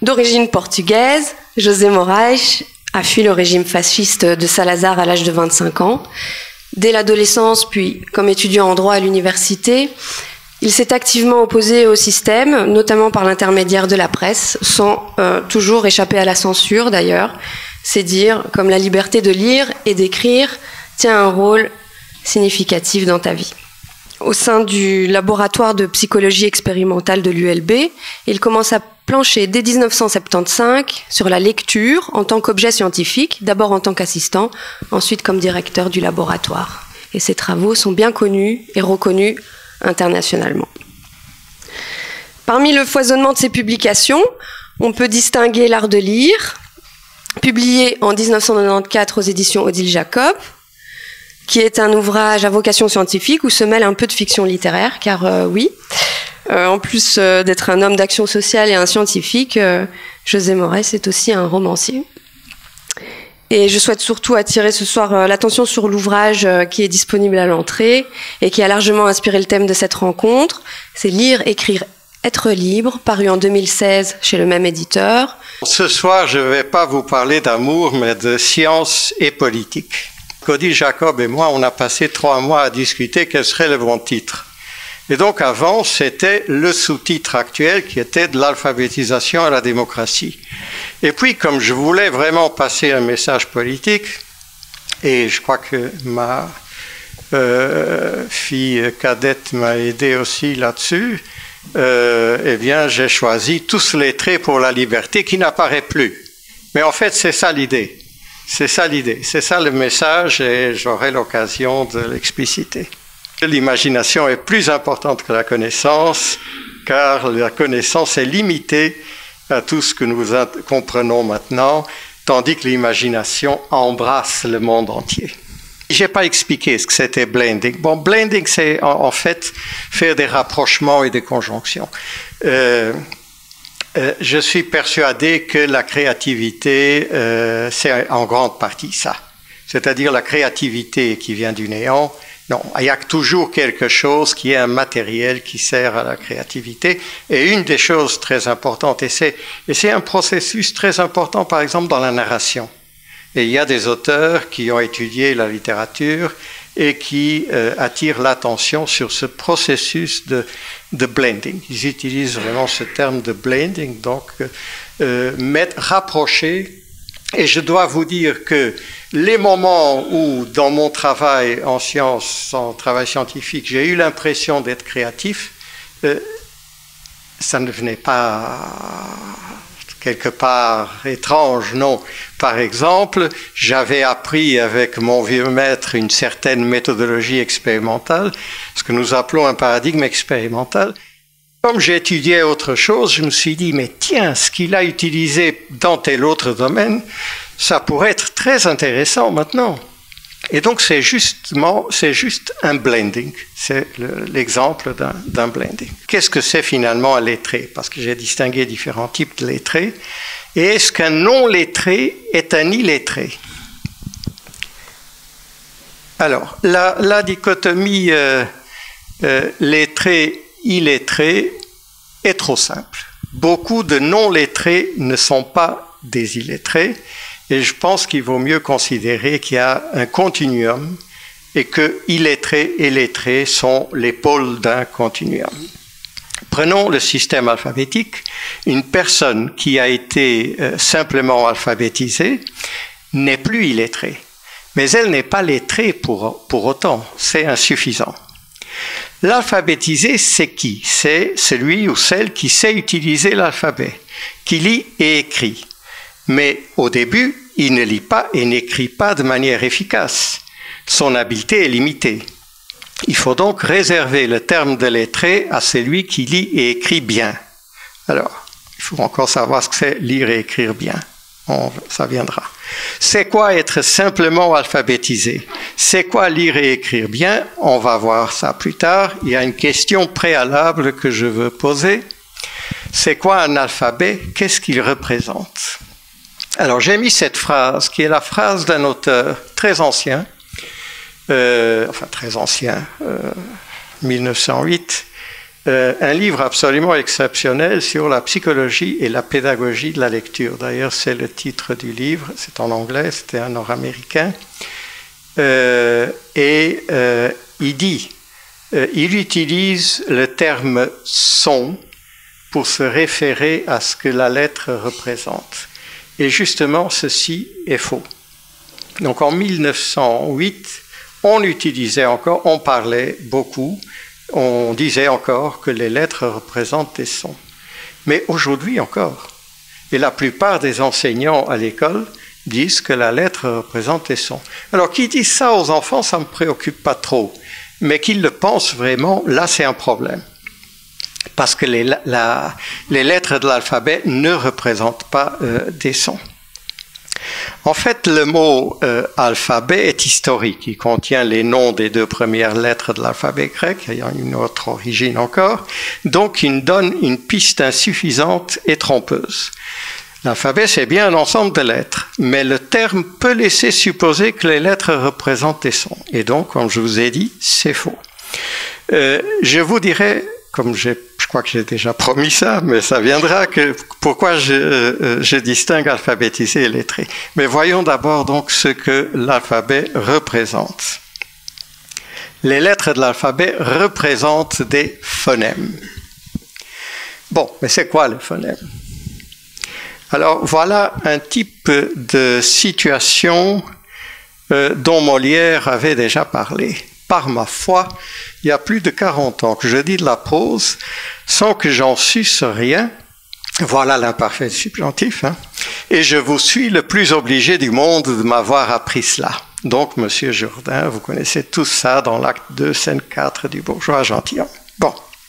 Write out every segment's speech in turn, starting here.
D'origine portugaise, José Moraes a fui le régime fasciste de Salazar à l'âge de 25 ans. Dès l'adolescence, puis comme étudiant en droit à l'université, il s'est activement opposé au système, notamment par l'intermédiaire de la presse, sans toujours échapper à la censure d'ailleurs. C'est dire, comme la liberté de lire et d'écrire tient un rôle significatif dans ta vie. Au sein du laboratoire de psychologie expérimentale de l'ULB, il commence à plancher dès 1975 sur la lecture en tant qu'objet scientifique, d'abord en tant qu'assistant, ensuite comme directeur du laboratoire. Et ses travaux sont bien connus et reconnus internationalement. Parmi le foisonnement de ses publications, on peut distinguer L'Art de lire, publié en 1994 aux éditions Odile Jacob, qui est un ouvrage à vocation scientifique où se mêle un peu de fiction littéraire, car en plus d'être un homme d'action sociale et un scientifique, José Moraes est aussi un romancier. Et je souhaite surtout attirer ce soir l'attention sur l'ouvrage qui est disponible à l'entrée et qui a largement inspiré le thème de cette rencontre. C'est Lire, écrire, être libre, paru en 2016 chez le même éditeur. Ce soir, je ne vais pas vous parler d'amour, mais de science et politique. Odile Jacob et moi, on a passé 3 mois à discuter quel serait le bon titre. Et donc avant, c'était le sous-titre actuel qui était de l'alphabétisation à la démocratie. Et puis, comme je voulais vraiment passer un message politique, et je crois que ma fille cadette m'a aidé aussi là-dessus, eh bien, j'ai choisi Tous lettrés pour la liberté qui n'apparaît plus. Mais en fait, c'est ça l'idée. C'est ça l'idée, c'est ça le message et j'aurai l'occasion de l'expliciter. L'imagination est plus importante que la connaissance, car la connaissance est limitée à tout ce que nous comprenons maintenant, tandis que l'imagination embrasse le monde entier. Je n'ai pas expliqué ce que c'était blending. Bon, blending, c'est en fait faire des rapprochements et des conjonctions. Je suis persuadé que la créativité, c'est en grande partie ça. C'est-à-dire la créativité qui vient du néant. Non, il y a toujours quelque chose qui est un matériel qui sert à la créativité. Et une des choses très importantes, et c'est un processus très important, par exemple, dans la narration. Et il y a des auteurs qui ont étudié la littérature et qui attirent l'attention sur ce processus de blending. Ils utilisent vraiment ce terme de blending, donc rapprocher. Et je dois vous dire que les moments où, dans mon travail en sciences, en travail scientifique, j'ai eu l'impression d'être créatif, ça ne venait pas quelque part étrange, non. Par exemple, j'avais appris avec mon vieux maître une certaine méthodologie expérimentale, ce que nous appelons un paradigme expérimental. Comme j'étudiais autre chose, je me suis dit, mais tiens, ce qu'il a utilisé dans tel autre domaine, ça pourrait être très intéressant maintenant. Et donc, c'est juste un blending. C'est l'exemple d'un blending. Qu'est-ce que c'est finalement un lettré? Parce que j'ai distingué différents types de lettrés. Et est-ce qu'un non-lettré est un illettré? Alors, la dichotomie lettré-illettré est trop simple. Beaucoup de non-lettrés ne sont pas des illettrés. Et je pense qu'il vaut mieux considérer qu'il y a un continuum et que illettrés et lettrés sont les pôles d'un continuum. Prenons le système alphabétique. Une personne qui a été simplement alphabétisée n'est plus illettrée. Mais elle n'est pas lettrée pour autant. C'est insuffisant. L'alphabétisé, c'est qui? C'est celui ou celle qui sait utiliser l'alphabet, qui lit et écrit. Mais au début, il ne lit pas et n'écrit pas de manière efficace. Son habileté est limitée. Il faut donc réserver le terme de lettré à celui qui lit et écrit bien. Alors, il faut encore savoir ce que c'est lire et écrire bien. Ça viendra. C'est quoi être simplement alphabétisé? C'est quoi lire et écrire bien? On va voir ça plus tard. Il y a une question préalable que je veux poser. C'est quoi un alphabet? Qu'est-ce qu'il représente? Alors, j'ai mis cette phrase, qui est la phrase d'un auteur très ancien, très ancien, 1908, un livre absolument exceptionnel sur la psychologie et la pédagogie de la lecture. D'ailleurs, c'est le titre du livre, c'est en anglais, c'était un nord-américain. Il utilise le terme « son » pour se référer à ce que la lettre représente. Et justement, ceci est faux. Donc en 1908, on parlait beaucoup, on disait encore que les lettres représentent des sons. Mais aujourd'hui encore, et la plupart des enseignants à l'école disent que la lettre représente des sons. Alors qui dit ça aux enfants, ça ne me préoccupe pas trop. Mais qu'ils le pensent vraiment, là c'est un problème. Parce que les lettres de l'alphabet ne représentent pas des sons. En fait, le mot alphabet est historique. Il contient les noms des 2 premières lettres de l'alphabet grec, ayant une autre origine encore. Donc, il donne une piste insuffisante et trompeuse. L'alphabet, c'est bien un ensemble de lettres, mais le terme peut laisser supposer que les lettres représentent des sons. Et donc, comme je vous ai dit, c'est faux. Je vous dirai, comme je crois que j'ai déjà promis ça, mais ça viendra, que pourquoi je distingue alphabétisé et lettré. Mais voyons d'abord donc ce que l'alphabet représente. Les lettres de l'alphabet représentent des phonèmes. Bon, mais c'est quoi le phonème? Alors voilà un type de situation dont Molière avait déjà parlé. Par ma foi, il y a plus de 40 ans que je dis de la prose sans que j'en susse rien. Voilà l'imparfait subjonctif. Et je vous suis le plus obligé du monde de m'avoir appris cela. Donc, Monsieur Jourdain, vous connaissez tout ça dans l'acte 2, scène 4 du bourgeois gentilhomme. Bon.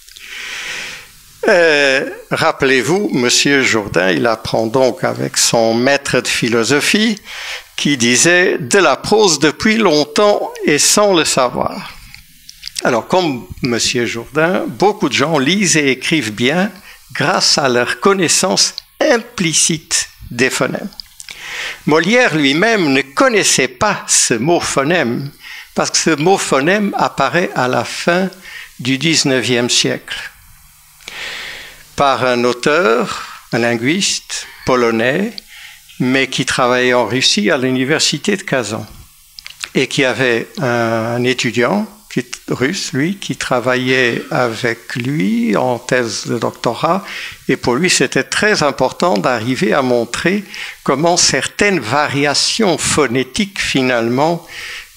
Rappelez-vous, Monsieur Jourdain, il apprend donc avec son maître de philosophie qui disait « de la prose depuis longtemps et sans le savoir ». Alors, comme Monsieur Jourdain, beaucoup de gens lisent et écrivent bien grâce à leur connaissance implicite des phonèmes. Molière lui-même ne connaissait pas ce mot phonème, parce que ce mot phonème apparaît à la fin du XIXe siècle, par un auteur, un linguiste polonais, mais qui travaillait en Russie à l'université de Kazan, et qui avait un étudiant russe, lui, qui travaillait avec lui en thèse de doctorat, et pour lui c'était très important d'arriver à montrer comment certaines variations phonétiques finalement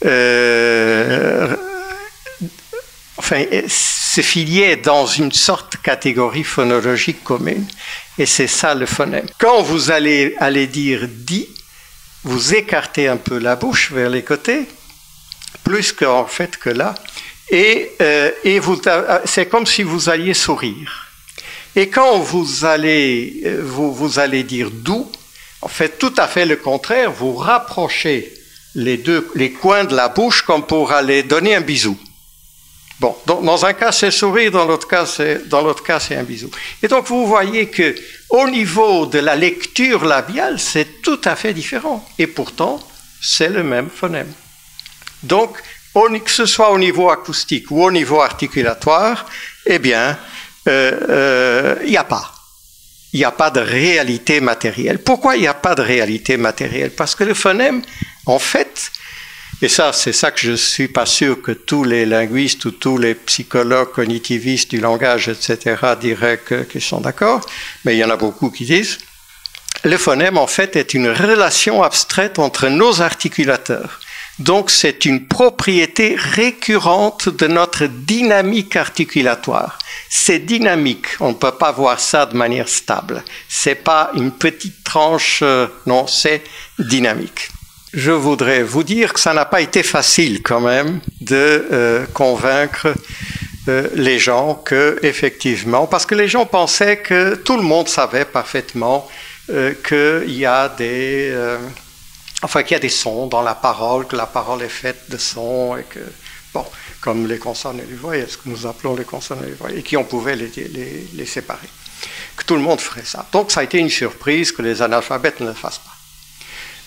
se filiaient dans une sorte de catégorie phonologique commune, et c'est ça le phonème. Quand vous allez dire « dit », vous écartez un peu la bouche vers les côtés, plus qu'en fait que là, et c'est comme si vous alliez sourire. Et quand vous allez dire « doux », en fait tout à fait le contraire, vous rapprochez les coins de la bouche comme pour aller donner un bisou. Bon, dans un cas c'est sourire, dans l'autre cas c'est un bisou. Et donc vous voyez que au niveau de la lecture labiale, c'est tout à fait différent. Et pourtant, c'est le même phonème. Donc, que ce soit au niveau acoustique ou au niveau articulatoire, eh bien, il n'y a pas. Il n'y a pas de réalité matérielle. Pourquoi il n'y a pas de réalité matérielle? Parce que le phonème, en fait, et ça, c'est ça que je ne suis pas sûr que tous les linguistes ou tous les psychologues cognitivistes du langage, etc., diraient qu'ils sont d'accord, mais il y en a beaucoup qui disent, le phonème, en fait, est une relation abstraite entre nos articulateurs. Donc, c'est une propriété récurrente de notre dynamique articulatoire. C'est dynamique, on ne peut pas voir ça de manière stable. C'est pas une petite tranche, non, c'est dynamique. Je voudrais vous dire que ça n'a pas été facile quand même de convaincre les gens que, effectivement, parce que les gens pensaient que tout le monde savait parfaitement qu'il y a des sons dans la parole, que la parole est faite de sons, et que, bon, comme les consonnes et les voyelles, ce que nous appelons les consonnes et les voyelles, et qu'on pouvait les séparer. Que tout le monde ferait ça. Donc ça a été une surprise que les analphabètes ne le fassent pas.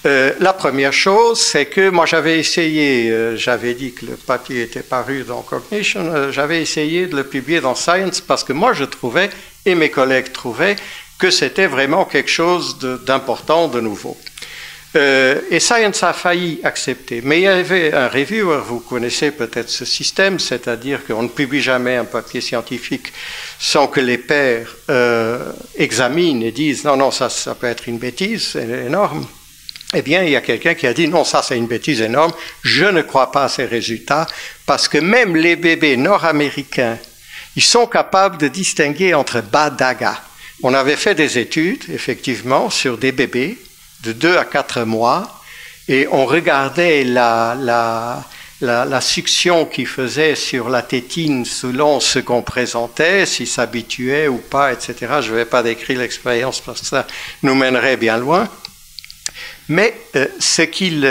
La première chose, c'est que moi j'avais essayé, j'avais dit que le papier était paru dans Cognition, j'avais essayé de le publier dans Science parce que moi je trouvais, et mes collègues trouvaient, que c'était vraiment quelque chose d'important, de nouveau. Et Science a failli accepter. Mais il y avait un reviewer, vous connaissez peut-être ce système, c'est-à-dire qu'on ne publie jamais un papier scientifique sans que les pairs examinent et disent « Non, non, ça peut être une bêtise, c'est énorme ». Eh bien, il y a quelqu'un qui a dit « Non, ça c'est une bêtise énorme, je ne crois pas à ces résultats, parce que même les bébés nord-américains, ils sont capables de distinguer entre badaga ». On avait fait des études, effectivement, sur des bébés de 2 à 4 mois, et on regardait la succion qu'ils faisaient sur la tétine selon ce qu'on présentait, s'ils s'habituaient ou pas, etc. Je ne vais pas décrire l'expérience parce que ça nous mènerait bien loin. Mais ce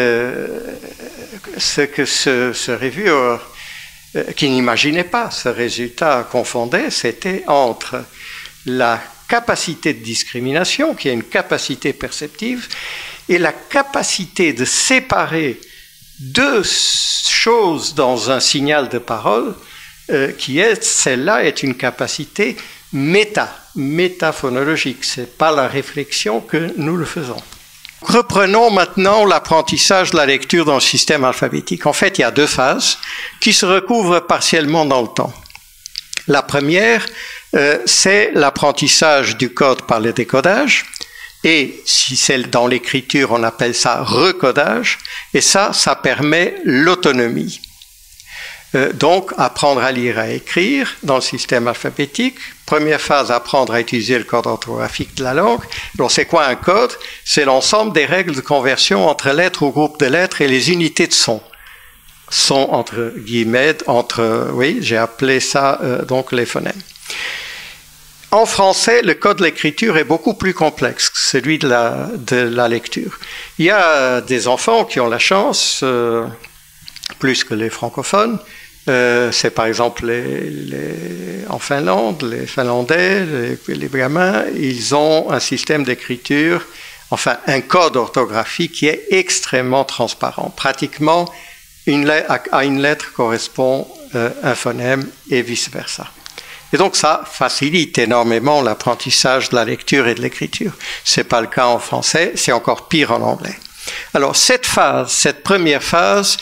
que ce reviewer, qui n'imaginait pas ce résultat, confondait, c'était entre la capacité de discrimination, qui est une capacité perceptive, et la capacité de séparer deux choses dans un signal de parole, qui est, celle-là est une capacité métaphonologique. Ce n'est pas la réflexion que nous le faisons. Reprenons maintenant l'apprentissage de la lecture dans le système alphabétique. En fait, il y a 2 phases qui se recouvrent partiellement dans le temps. La première, c'est l'apprentissage du code par le décodage, et si c'est dans l'écriture, on appelle ça recodage, et ça permet l'autonomie. Donc, apprendre à lire et à écrire dans le système alphabétique. Première phase, apprendre à utiliser le code orthographique de la langue. Alors, c'est quoi un code? C'est l'ensemble des règles de conversion entre lettres ou groupes de lettres et les unités de son. Son entre guillemets, oui, j'ai appelé ça donc les phonèmes. En français, le code de l'écriture est beaucoup plus complexe que celui de la lecture. Il y a des enfants qui ont la chance, plus que les francophones, c'est par exemple en Finlande, les Finlandais, les gamins, ils ont un système d'écriture, enfin un code orthographique qui est extrêmement transparent. Pratiquement, à une lettre correspond un phonème et vice-versa. Et donc ça facilite énormément l'apprentissage de la lecture et de l'écriture. C'est pas le cas en français, c'est encore pire en anglais. Alors cette première phase,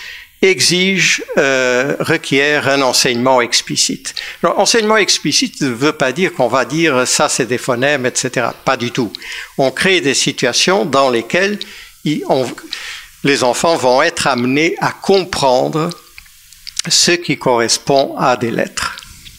requiert un enseignement explicite. Alors, enseignement explicite ne veut pas dire qu'on va dire ça c'est des phonèmes, etc. Pas du tout. On crée des situations dans lesquelles les enfants vont être amenés à comprendre ce qui correspond à des lettres.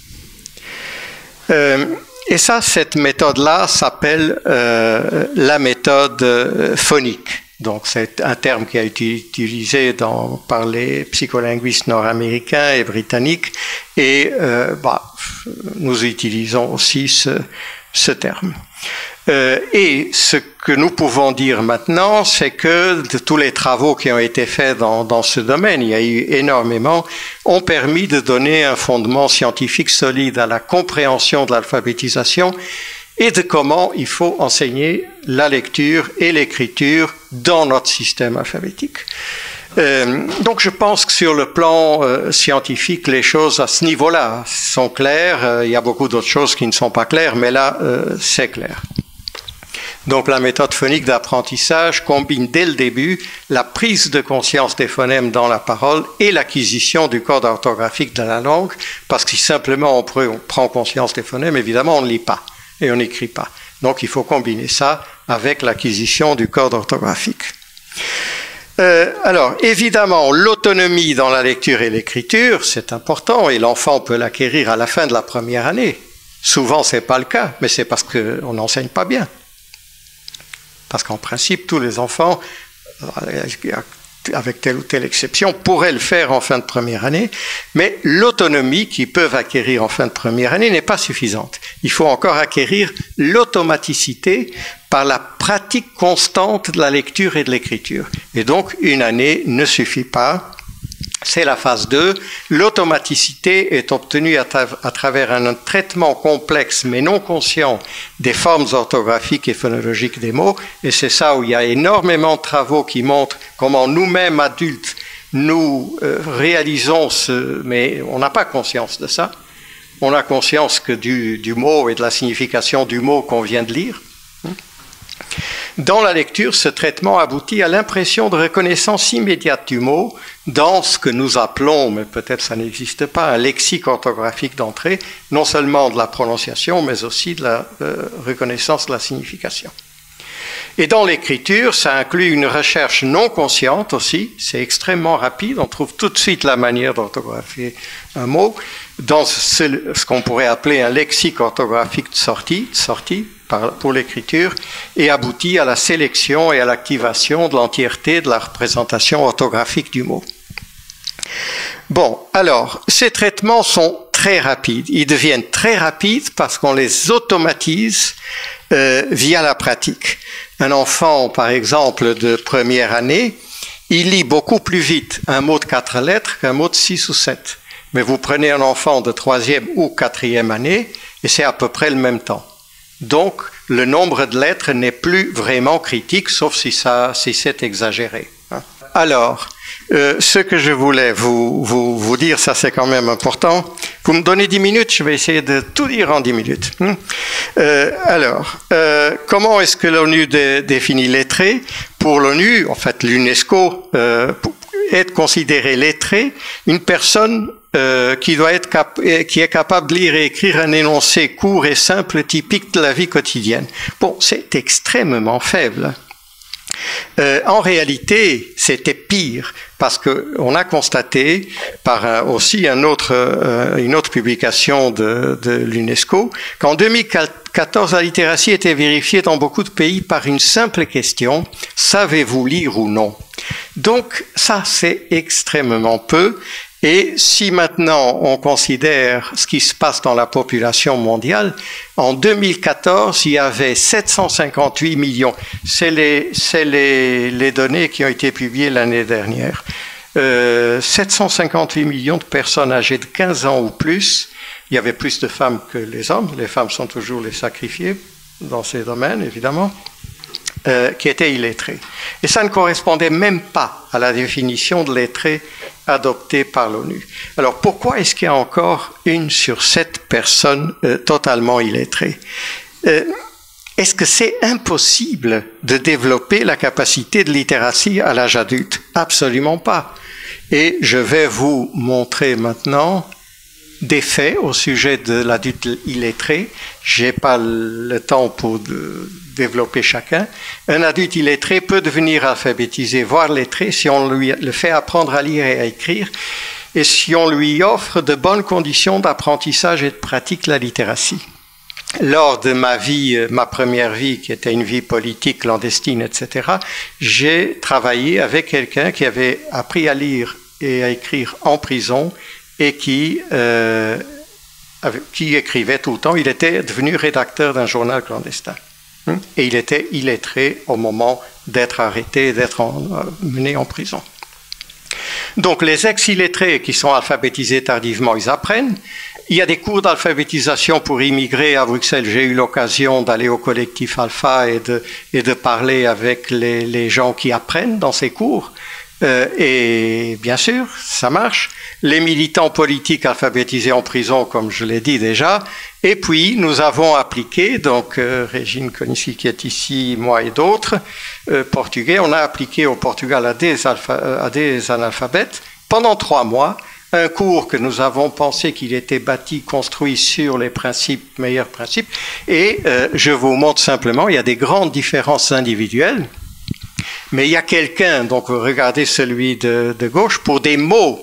Et ça, cette méthode-là s'appelle la méthode phonique. Donc, c'est un terme qui a été utilisé par les psycholinguistes nord-américains et britanniques, et nous utilisons aussi ce terme. Et ce que nous pouvons dire maintenant, c'est que de tous les travaux qui ont été faits dans ce domaine, il y a eu énormément, ont permis de donner un fondement scientifique solide à la compréhension de l'alphabétisation et de comment il faut enseigner la lecture et l'écriture dans notre système alphabétique. Donc je pense que sur le plan scientifique, les choses à ce niveau-là sont claires. Il y a beaucoup d'autres choses qui ne sont pas claires, mais là, c'est clair. Donc la méthode phonique d'apprentissage combine dès le début la prise de conscience des phonèmes dans la parole et l'acquisition du code orthographique de la langue, parce que si simplement on prend conscience des phonèmes, évidemment on ne lit pas et on n'écrit pas. Donc il faut combiner ça avec l'acquisition du code orthographique. Alors, évidemment, l'autonomie dans la lecture et l'écriture, c'est important, et l'enfant peut l'acquérir à la fin de la première année. Souvent, c'est pas le cas, mais c'est parce qu'on n'enseigne pas bien. Parce qu'en principe, tous les enfants, avec telle ou telle exception, pourraient le faire en fin de première année, mais l'autonomie qu'ils peuvent acquérir en fin de première année n'est pas suffisante. Il faut encore acquérir l'automaticité par la pratique constante de la lecture et de l'écriture. Et donc, une année ne suffit pas. C'est la phase 2. L'automaticité est obtenue à travers un traitement complexe mais non conscient des formes orthographiques et phonologiques des mots. Et c'est ça où il y a énormément de travaux qui montrent comment nous-mêmes adultes, nous réalisons mais on n'a pas conscience de ça. On a conscience que du mot et de la signification du mot qu'on vient de lire. Dans la lecture, ce traitement aboutit à l'impression de reconnaissance immédiate du mot dans ce que nous appelons, mais peut-être ça n'existe pas, un lexique orthographique d'entrée, non seulement de la prononciation, mais aussi de la reconnaissance de la signification. Et dans l'écriture, ça inclut une recherche non consciente aussi, c'est extrêmement rapide, on trouve tout de suite la manière d'orthographier un mot, dans ce qu'on pourrait appeler un lexique orthographique de sortie pour l'écriture, et aboutit à la sélection et à l'activation de l'entièreté de la représentation orthographique du mot. Bon, alors, ces traitements sont très rapides. Ils deviennent très rapides parce qu'on les automatise via la pratique. Un enfant, par exemple, de première année, il lit beaucoup plus vite un mot de 4 lettres qu'un mot de 6 ou 7. Mais vous prenez un enfant de 3e ou 4e année, et c'est à peu près le même temps. Donc, le nombre de lettres n'est plus vraiment critique, sauf si c'est exagéré. Alors, ce que je voulais vous dire, ça c'est quand même important. Vous me donnez 10 minutes, je vais essayer de tout dire en 10 minutes. Comment est-ce que l'ONU définit lettré? Pour l'ONU, en fait l'UNESCO, est considérée lettrée une personne qui est capable de lire et écrire un énoncé court et simple typique de la vie quotidienne. Bon, c'est extrêmement faible. En réalité, c'était pire parce que on a constaté par aussi une autre publication de l'UNESCO qu'en 2014, la littératie était vérifiée dans beaucoup de pays par une simple question: savez-vous lire ou non? Donc ça, c'est extrêmement peu. Et si maintenant on considère ce qui se passe dans la population mondiale, en 2014, il y avait 758 millions. C'est les données qui ont été publiées l'année dernière. 758 millions de personnes âgées de 15 ans ou plus. Il y avait plus de femmes que les hommes. Les femmes sont toujours les sacrifiées dans ces domaines, évidemment. Qui étaient illettrés. Et ça ne correspondait même pas à la définition de lettré adoptée par l'ONU. Alors pourquoi est-ce qu'il y a encore 1 sur 7 personnes totalement illettrées? Est-ce que c'est impossible de développer la capacité de littératie à l'âge adulte? Absolument pas. Et je vais vous montrer maintenant des faits au sujet de l'adulte illettré. J'ai pas le temps pour développer chacun. Un adulte illettré peut devenir alphabétisé, voire lettré, si on lui le fait apprendre à lire et à écrire, et si on lui offre de bonnes conditions d'apprentissage et de pratique de la littératie. Lors de ma première vie, qui était une vie politique, clandestine, etc., j'ai travaillé avec quelqu'un qui avait appris à lire et à écrire en prison, et qui écrivait tout le temps. Il était devenu rédacteur d'un journal clandestin. Et il était illettré au moment d'être arrêté et d'être mené en prison. Donc les ex-illettrés qui sont alphabétisés tardivement, ils apprennent. Il y a des cours d'alphabétisation pour immigrés à Bruxelles. J'ai eu l'occasion d'aller au collectif Alpha et de parler avec les gens qui apprennent dans ces cours. Et bien sûr, ça marche. Les militants politiques alphabétisés en prison, comme je l'ai dit déjà. Et puis, nous avons appliqué, donc Régine Conissi qui est ici, moi et d'autres, portugais, on a appliqué au Portugal à des analphabètes pendant 3 mois, un cours que nous avons pensé qu'il était construit sur les meilleurs principes. Et je vous montre simplement, il y a des grandes différences individuelles. Mais il y a quelqu'un, donc regardez celui de gauche, pour des mots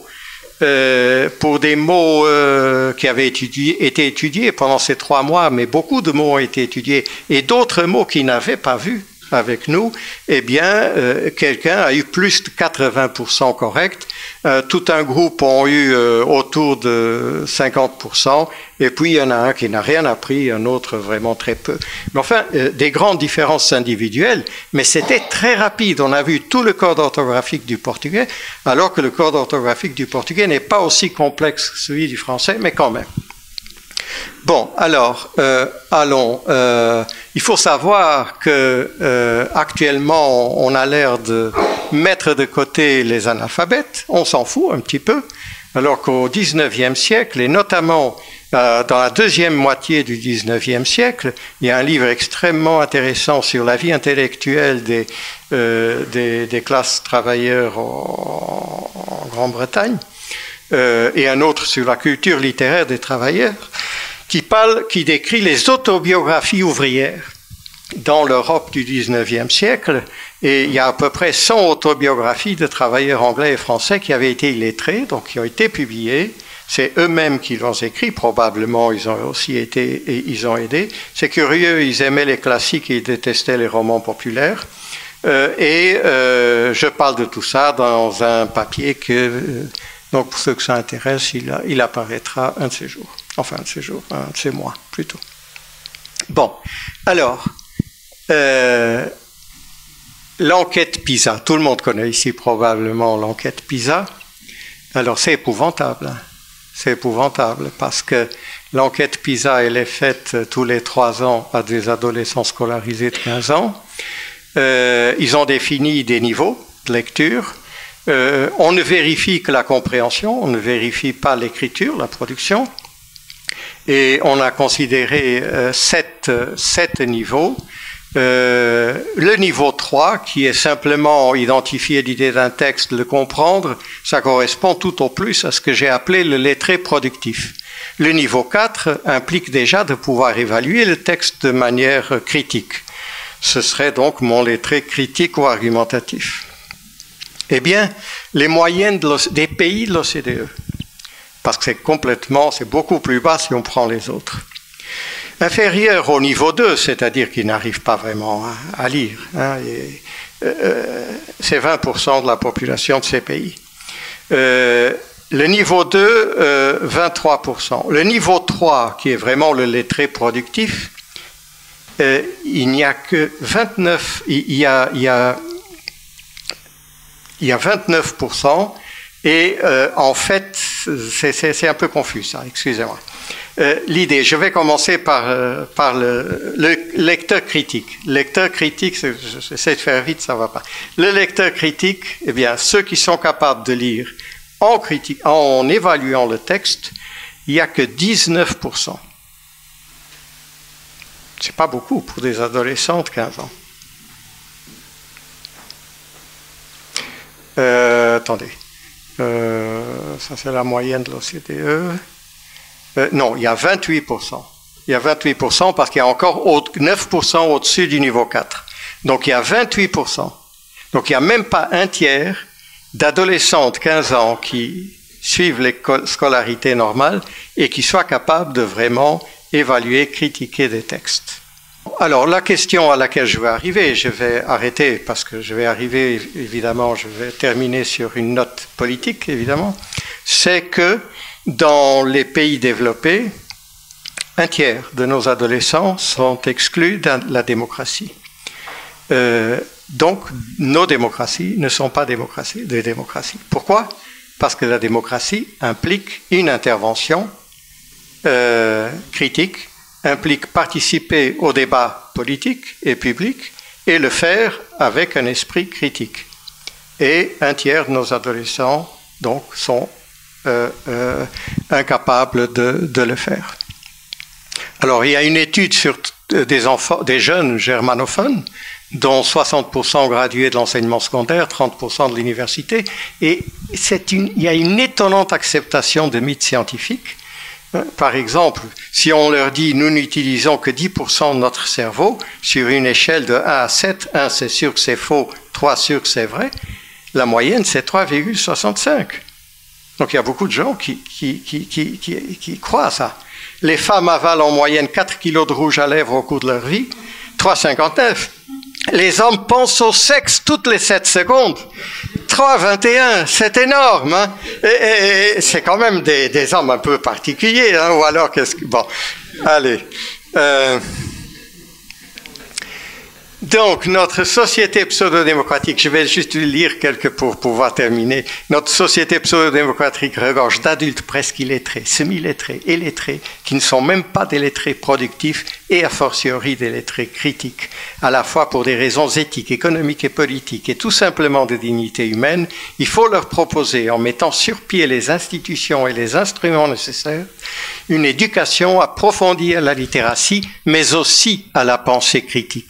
qui avaient été étudiés pendant ces 3 mois, mais beaucoup de mots ont été étudiés, et d'autres mots qu'ils n'avaient pas vus avec nous, eh bien, quelqu'un a eu plus de 80% correct. Tout un groupe ont eu autour de 50%, et puis il y en a un qui n'a rien appris, un autre vraiment très peu. Mais enfin, des grandes différences individuelles, mais c'était très rapide. On a vu tout le code orthographique du portugais, alors que le code orthographique du portugais n'est pas aussi complexe que celui du français, mais quand même. Bon, alors, allons. Il faut savoir que actuellement, on a l'air de mettre de côté les analphabètes. On s'en fout un petit peu, alors qu'au XIXe siècle, et notamment dans la deuxième moitié du XIXe siècle, il y a un livre extrêmement intéressant sur la vie intellectuelle des classes travailleurs en Grande-Bretagne, et un autre sur la culture littéraire des travailleurs, qui décrit les autobiographies ouvrières dans l'Europe du XIXe siècle. Et il y a à peu près 100 autobiographies de travailleurs anglais et français qui avaient été illettrés, donc qui ont été publiées. C'est eux-mêmes qui l'ont écrit, probablement ils ont aussi été, et ils ont aidé. C'est curieux, ils aimaient les classiques et ils détestaient les romans populaires. Je parle de tout ça dans un papier que, donc pour ceux que ça intéresse, il apparaîtra un de ces jours. Enfin, un de ces jours, un de ces mois, plutôt. Bon, alors, l'enquête PISA. Tout le monde connaît ici probablement l'enquête PISA. Alors, c'est épouvantable. C'est épouvantable parce que l'enquête PISA, elle est faite tous les 3 ans à des adolescents scolarisés de 15 ans. Ils ont défini des niveaux de lecture. On ne vérifie que la compréhension, on ne vérifie pas l'écriture, la production. Et on a considéré 7 niveaux. Le niveau 3, qui est simplement identifier l'idée d'un texte, le comprendre, ça correspond tout au plus à ce que j'ai appelé le lettré productif. Le niveau 4 implique déjà de pouvoir évaluer le texte de manière critique. Ce serait donc mon lettré critique ou argumentatif. Eh bien, les moyennes des pays de l'OCDE, parce que c'est beaucoup plus bas si on prend les autres. Inférieur au niveau 2, c'est-à-dire qu'ils n'arrivent pas vraiment à lire. Hein, c'est 20% de la population de ces pays. Le niveau 2, 23%. Le niveau 3, qui est vraiment le lettré productif, il n'y a que 29%, il y a 29%, et en fait, c'est un peu confus ça, excusez-moi. L'idée, je vais commencer par le lecteur critique. Lecteur critique, j'essaie de faire vite, ça va pas. Le lecteur critique, eh bien, ceux qui sont capables de lire en évaluant le texte, il n'y a que 19%. C'est pas beaucoup pour des adolescents de 15 ans. Attendez. Ça, c'est la moyenne de l'OCDE. Non, il y a 28%. Il y a 28% parce qu'il y a encore 9% au-dessus du niveau 4. Donc, il y a 28%. Donc, il n'y a même pas un tiers d'adolescents de 15 ans qui suivent les scolarités normales et qui soient capables de vraiment évaluer, critiquer des textes. Alors, la question à laquelle je vais arriver, je vais arrêter parce que je vais arriver, évidemment, je vais terminer sur une note politique, évidemment, c'est que dans les pays développés, un tiers de nos adolescents sont exclus de la démocratie. Donc, nos démocraties ne sont pas des démocraties. Pourquoi? Parce que la démocratie implique une intervention critique, implique participer au débat politique et public et le faire avec un esprit critique. Et un tiers de nos adolescents, donc, sont incapables de le faire. Alors, il y a une étude sur des jeunes germanophones, dont 60% gradués de l'enseignement secondaire, 30% de l'université, et il y a une étonnante acceptation de mythes scientifiques. Par exemple, si on leur dit « nous n'utilisons que 10% de notre cerveau » sur une échelle de 1 à 7, 1 c'est sûr que c'est faux, 3 sûr que c'est vrai, la moyenne c'est 3,65. Donc il y a beaucoup de gens qui croient à ça. Les femmes avalent en moyenne 4 kilos de rouge à lèvres au cours de leur vie, 3,59. Les hommes pensent au sexe toutes les 7 secondes. 3,21, c'est énorme. Hein? Et c'est quand même des hommes un peu particuliers. Hein? Ou alors, qu'est-ce que... Bon, allez. Donc, notre société pseudo-démocratique, je vais juste lire quelques pour pouvoir terminer. Notre société pseudo-démocratique regorge d'adultes presque illettrés, semi-lettrés et lettrés, qui ne sont même pas des lettrés productifs et a fortiori des lettrés critiques, à la fois pour des raisons éthiques, économiques et politiques, et tout simplement de dignité humaine. Il faut leur proposer, en mettant sur pied les institutions et les instruments nécessaires, une éducation approfondie à la littératie, mais aussi à la pensée critique.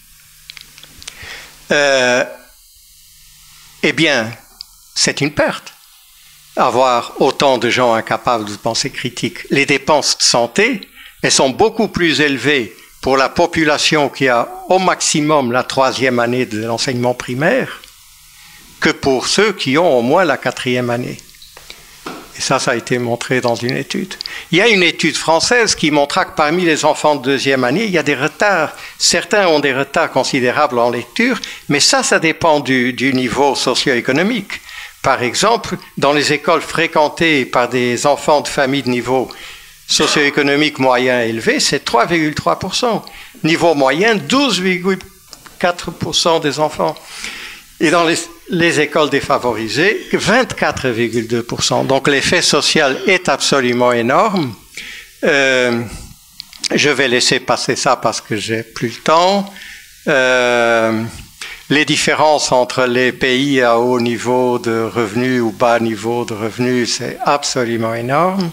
Eh bien, c'est une perte. Avoir autant de gens incapables de pensée critique. Les dépenses de santé, elles sont beaucoup plus élevées pour la population qui a au maximum la 3e année de l'enseignement primaire que pour ceux qui ont au moins la 4e année. Et ça a été montré dans une étude. Il y a une étude française qui montra que parmi les enfants de 2e année, il y a des retards. Certains ont des retards considérables en lecture, mais ça dépend du niveau socio-économique. Par exemple, dans les écoles fréquentées par des enfants de familles de niveau socio-économique moyen élevé, c'est 3,3%. Niveau moyen, 12,4% des enfants. Et dans les écoles défavorisées, 24,2%. Donc l'effet social est absolument énorme. Je vais laisser passer ça parce que j'ai plus le temps. Les différences entre les pays à haut niveau de revenus ou bas niveau de revenus, c'est absolument énorme.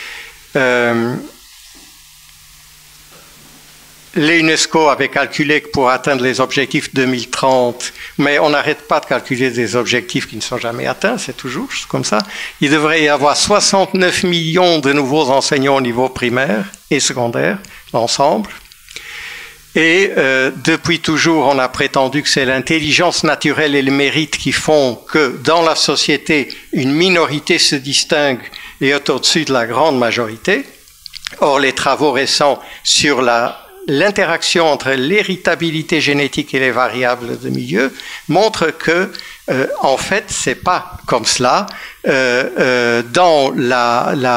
L'UNESCO avait calculé que pour atteindre les objectifs 2030, mais on n'arrête pas de calculer des objectifs qui ne sont jamais atteints, c'est toujours comme ça, il devrait y avoir 69 millions de nouveaux enseignants au niveau primaire et secondaire, l'ensemble. Et depuis toujours, on a prétendu que c'est l'intelligence naturelle et le mérite qui font que dans la société, une minorité se distingue et est au-dessus de la grande majorité. Or, les travaux récents sur l'interaction entre l'héritabilité génétique et les variables de milieu montrent que, en fait, c'est pas comme cela. Dans la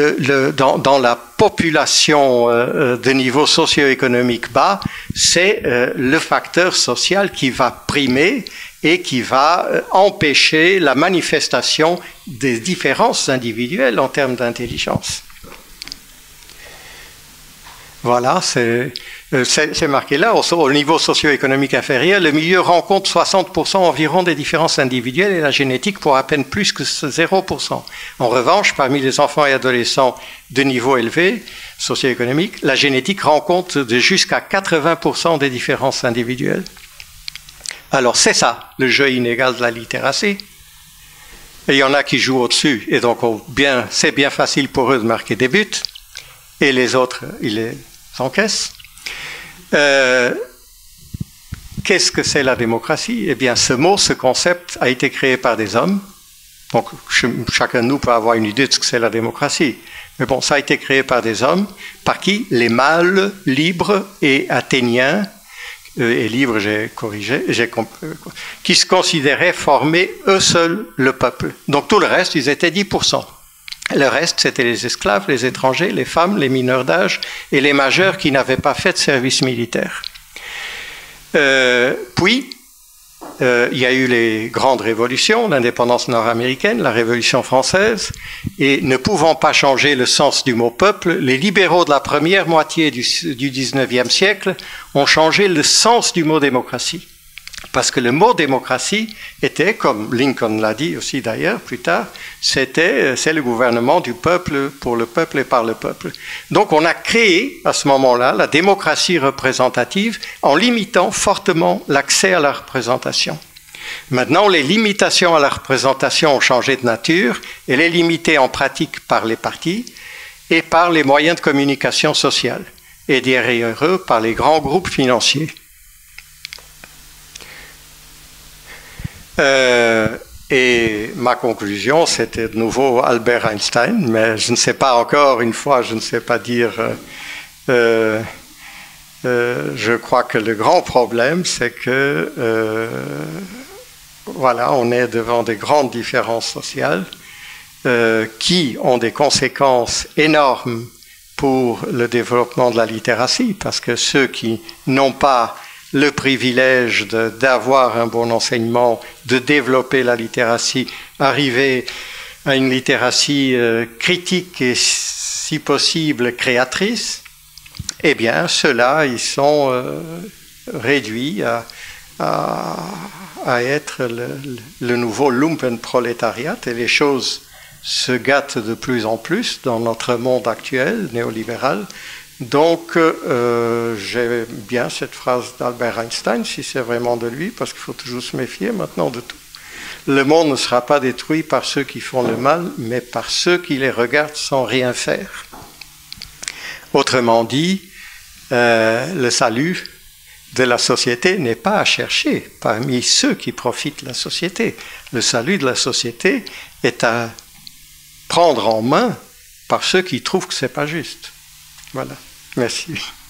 population de niveau socio-économique bas, c'est le facteur social qui va primer et qui va empêcher la manifestation des différences individuelles en termes d'intelligence. Voilà, c'est marqué là, au niveau socio-économique inférieur, le milieu rencontre 60% environ des différences individuelles et la génétique pour à peine plus que 0%. En revanche, parmi les enfants et adolescents de niveau élevé, socio-économique, la génétique rencontre jusqu'à 80% des différences individuelles. Alors c'est ça, le jeu inégal de la littératie. Et il y en a qui jouent au-dessus, et donc c'est bien facile pour eux de marquer des buts, et les autres, ils les encaissent. Qu'est-ce que c'est la démocratie? Eh bien, ce concept a été créé par des hommes. Donc, chacun de nous peut avoir une idée de ce que c'est la démocratie. Mais bon, ça a été créé par des hommes. Par qui? Les mâles libres et athéniens, et libres, j'ai corrigé, qui se considéraient former eux seuls le peuple. Donc, tout le reste, ils étaient 10%. Le reste, c'était les esclaves, les étrangers, les femmes, les mineurs d'âge et les majeurs qui n'avaient pas fait de service militaire. Puis, il y a eu les grandes révolutions, l'indépendance nord-américaine, la Révolution française, et ne pouvant pas changer le sens du mot peuple, les libéraux de la première moitié du 19e siècle ont changé le sens du mot démocratie. Parce que le mot démocratie était, comme Lincoln l'a dit aussi d'ailleurs plus tard, c'est le gouvernement du peuple, pour le peuple et par le peuple. Donc on a créé à ce moment-là la démocratie représentative en limitant fortement l'accès à la représentation. Maintenant, les limitations à la représentation ont changé de nature et les limitées en pratique par les partis et par les moyens de communication sociale et derrière eux par les grands groupes financiers. Et ma conclusion, c'était de nouveau Albert Einstein, mais je ne sais pas encore, une fois, je ne sais pas dire Je crois que le grand problème, c'est que voilà, on est devant des grandes différences sociales qui ont des conséquences énormes pour le développement de la littératie, parce que ceux qui n'ont pas le privilège d'avoir un bon enseignement, de développer la littératie, arriver à une littératie critique et si possible créatrice, eh bien, ceux-là, ils sont réduits à être le nouveau Lumpenprolétariat, et les choses se gâtent de plus en plus dans notre monde actuel, néolibéral. Donc, j'aime bien cette phrase d'Albert Einstein, si c'est vraiment de lui, parce qu'il faut toujours se méfier maintenant de tout. Le monde ne sera pas détruit par ceux qui font le mal, mais par ceux qui les regardent sans rien faire. Autrement dit, le salut de la société n'est pas à chercher parmi ceux qui profitent de la société. Le salut de la société est à prendre en main par ceux qui trouvent que ce n'est pas juste. Voilà. Merci.